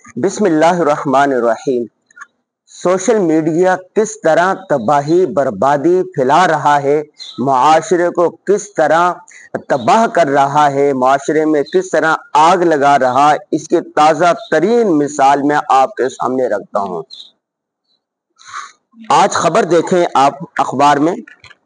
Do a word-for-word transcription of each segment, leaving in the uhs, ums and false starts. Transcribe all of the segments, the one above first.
بسم اللہ الرحمن الرحیم۔ سوشل میڈیا کس طرح تباہی بربادی پھیلا رہا ہے، معاشرے کو کس طرح تباہ کر رہا ہے، معاشرے میں کس طرح آگ لگا رہا ہے، اس کی تازہ ترین مثال میں آپ کے سامنے رکھتا ہوں۔ آج خبر دیکھیں آپ اخبار میں،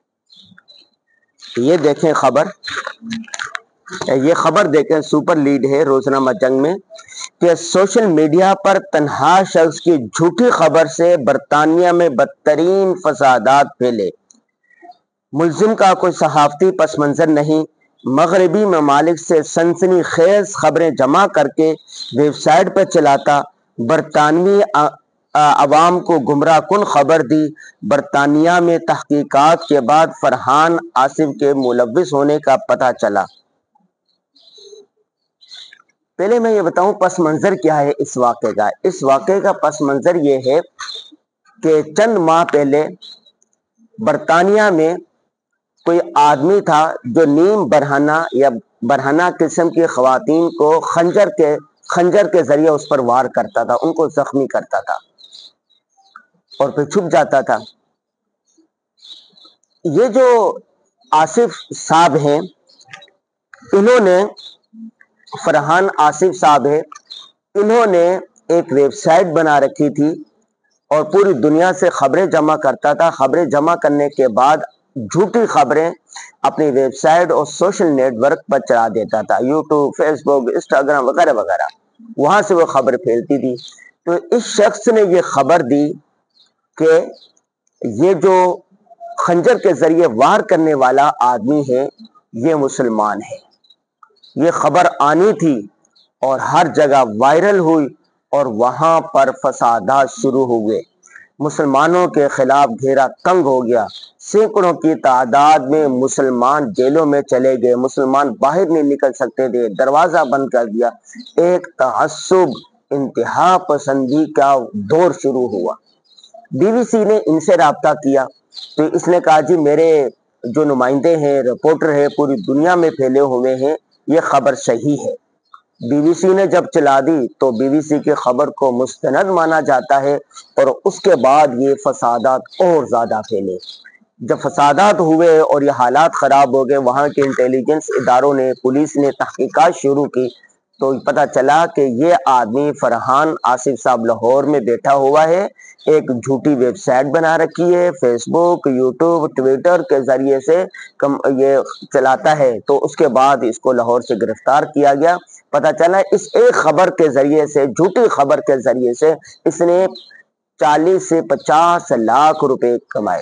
یہ دیکھیں خبر یہ خبر دیکھیں سپر لیڈ ہے روزنامہ جنگ میں کہ سوشل میڈیا پر تنہا شخص کی جھوٹی خبر سے برطانیہ میں بدترین فسادات پھیلے۔ ملزم کا کوئی صحافتی پس منظر نہیں، مغربی ممالک سے سنسنی خیز خبریں جمع کر کے ویب سائٹ پر چلاتا، برطانوی عوام کو گمراہ کن خبر دی۔ برطانیہ میں تحقیقات کے بعد فرحان آصف کے ملوث ہونے کا پتہ چلا۔ پہلے میں یہ بتاؤں پس منظر کیا ہے اس واقعے کا۔ اس واقعے کا پس منظر یہ ہے کہ چند ماہ پہلے برطانیہ میں کوئی آدمی تھا جو نیم برہنہ یا برہنہ قسم کی خواتین کو خنجر کے خنجر کے ذریعے اس پر وار کرتا تھا، ان کو زخمی کرتا تھا اور پھر چھپ جاتا تھا۔ یہ جو آصف صاحب ہیں، انہوں نے فرحان آصف صاحب ہے انہوں نے ایک ویب سائٹ بنا رکھی تھی اور پوری دنیا سے خبریں جمع کرتا تھا۔ خبریں جمع کرنے کے بعد جھوٹی خبریں اپنی ویب سائٹ اور سوشل نیٹ ورک پر چلا دیتا تھا، یوٹیوب، فیس بک، انسٹاگرام وغیرہ وغیرہ، وہاں سے وہ خبر پھیلتی تھی۔ تو اس شخص نے یہ خبر دی کہ یہ جو خنجر کے ذریعے وار کرنے والا آدمی ہے یہ مسلمان ہے۔ یہ خبر آنی تھی اور ہر جگہ وائرل ہوئی اور وہاں پر فسادات شروع ہوئے۔ مسلمانوں کے خلاف گھیرا تنگ ہو گیا، سینکڑوں کی تعداد میں مسلمان جیلوں میں چلے گئے، مسلمان باہر نہیں نکل سکتے تھے، دروازہ بند کر دیا۔ ایک تعصب، انتہا پسندی کا دور شروع ہوا۔ بی بی سی نے ان سے رابطہ کیا تو اس نے کہا جی میرے جو نمائندے ہیں، رپورٹر ہیں، پوری دنیا میں پھیلے ہوئے ہیں، یہ خبر صحیح ہے۔ بی بی سی نے جب چلا دی تو بی بی سی کی خبر کو مستند مانا جاتا ہے اور اس کے بعد یہ فسادات اور زیادہ پھیلے۔ جب فسادات ہوئے اور یہ حالات خراب ہو گئے، وہاں کے انٹیلیجنس اداروں نے، پولیس نے تحقیقات شروع کی تو پتہ چلا کہ یہ آدمی فرحان آصف صاحب لاہور میں بیٹھا ہوا ہے، ایک جھوٹی ویب سائٹ بنا رکھی ہے، فیس بک، یوٹیوب، ٹویٹر کے ذریعے سے یہ چلاتا ہے۔ تو اس کے بعد اس کو لاہور سے گرفتار کیا گیا۔ پتہ چلا اس ایک خبر کے ذریعے سے، جھوٹی خبر کے ذریعے سے اس نے چالیس سے پچاس لاکھ روپے کمائے۔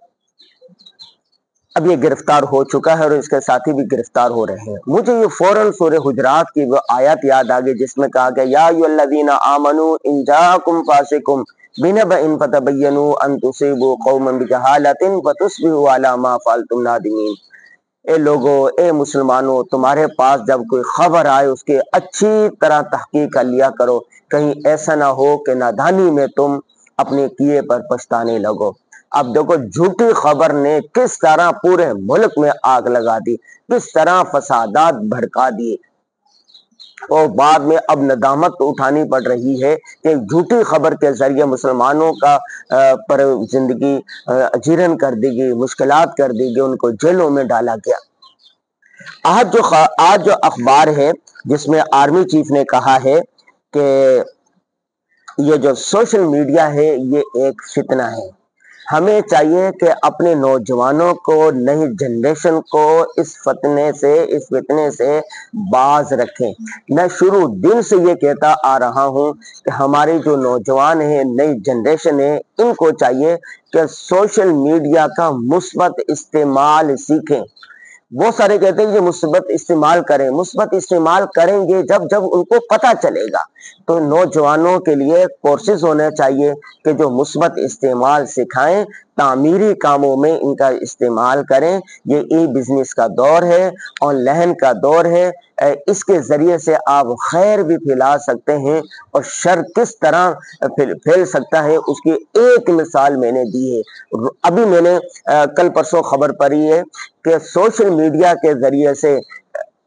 اب یہ گرفتار ہو چکا ہے اور اس کے ساتھی بھی گرفتار ہو رہے ہیں۔ مجھے یہ فوراً سورہ حجرات کی وہ آیت یاد آ گئی جس میں کہا کہ یا ایھا الذین آمنوا ان جاءکم فاسق بنبأ فتبینوا ان تصیبوا قوما بجہالۃ فتصبحوا علی ما فعلتم نادمین۔ اے لوگو، اے مسلمانوں، تمہارے پاس جب کوئی خبر آئے اس کی اچھی طرح تحقیق کر لیا کرو، کہیں ایسا نہ ہو کہ نادانی میں تم اپنے کیے پر پچھتانے لگو۔ اب دیکھو جھوٹی خبر نے کس طرح پورے ملک میں آگ لگا دی، کس طرح فسادات بھڑکا دیے، اور بعد میں اب ندامت اٹھانی پڑ رہی ہے کہ جھوٹی خبر کے ذریعے مسلمانوں کا پر زندگی اجیرن کر دی گئی، مشکلات کر دی گئی، ان کو جیلوں میں ڈالا گیا۔ آج جو آج جو اخبار ہے جس میں آرمی چیف نے کہا ہے کہ یہ جو سوشل میڈیا ہے یہ ایک فتنہ ہے، ہمیں چاہیے کہ اپنے نوجوانوں کو، نئی جنریشن کو اس فتنے سے اس فتنے سے باز رکھیں۔ میں شروع دن سے یہ کہتا آ رہا ہوں کہ ہماری جو نوجوان ہیں، نئی جنریشن ہے، ان کو چاہیے کہ سوشل میڈیا کا مثبت استعمال سیکھیں۔ وہ سارے کہتے ہیں یہ مثبت استعمال کریں، مثبت استعمال کریں گے جب جب ان کو پتہ چلے گا۔ تو نوجوانوں کے لیے کورسز ہونے چاہیے کہ جو مثبت استعمال سکھائیں، تعمیری کاموں میں ان کا استعمال کریں۔ یہ ای بزنس کا دور ہے، آن لائن کا دور ہے، اس کے ذریعے سے آپ خیر بھی پھیلا سکتے ہیں اور شر کس طرح پھیل سکتا ہے اس کی ایک مثال میں نے دی ہے۔ ابھی میں نے کل پرسوں خبر پڑھی ہے کہ سوشل میڈیا کے ذریعے سے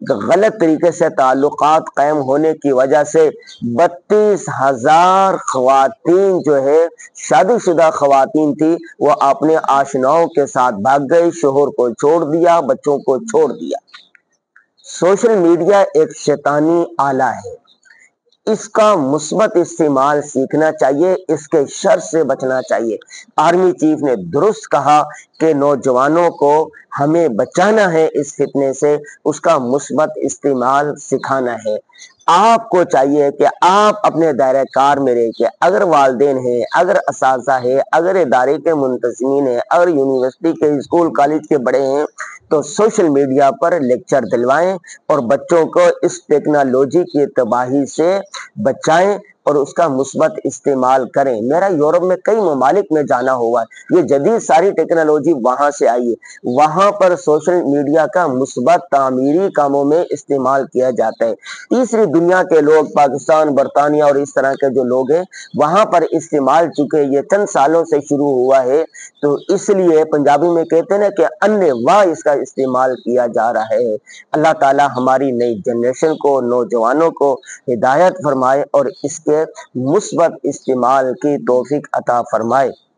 غلط طریقے سے تعلقات قائم ہونے کی وجہ سے بتیس ہزار خواتین جو ہے شادی شدہ خواتین تھی وہ اپنے آشناؤں کے ساتھ بھاگ گئی، شوہر کو چھوڑ دیا، بچوں کو چھوڑ دیا۔ سوشل میڈیا ایک شیطانی آلہ ہے، اس کا مثبت استعمال سیکھنا چاہیے، اس کے شر سے بچنا چاہیے۔ آرمی چیف نے درست کہا کہ نوجوانوں کو ہمیں بچانا ہے اس فتنے سے، اس کا مثبت استعمال سکھانا ہے۔ آپ کو چاہیے کہ آپ اپنے دائرہ کار میں رہ کے، اگر والدین ہیں، اگر اساتذہ ہے، اگر ادارے کے منتظمین ہیں، اگر یونیورسٹی کے، اسکول کالج کے بڑے ہیں، تو سوشل میڈیا پر لیکچر دلوائیں اور بچوں کو اس ٹیکنالوجی کی تباہی سے بچائیں اور اس کا مثبت استعمال کریں۔ میرا یورپ میں کئی ممالک میں جانا ہوا ہے، یہ جدید ساری ٹیکنالوجی وہاں سے آئی ہے، وہاں پر سوشل میڈیا کا مثبت تعمیری کاموں میں استعمال کیا جاتا ہے۔ تیسری دنیا کے لوگ، پاکستان، برطانیہ اور اس طرح کے جو لوگ ہیں وہاں پر استعمال چکے، یہ چند سالوں سے شروع ہوا ہے، تو اس لیے پنجابی میں کہتے ہیں کہ انے واہ اس کا استعمال کیا جا رہا ہے۔ اللہ تعالی ہماری نئی جنریشن کو، نوجوانوں کو ہدایت فرمائے اور اس کے مثبت استعمال کی توفیق عطا فرمائے۔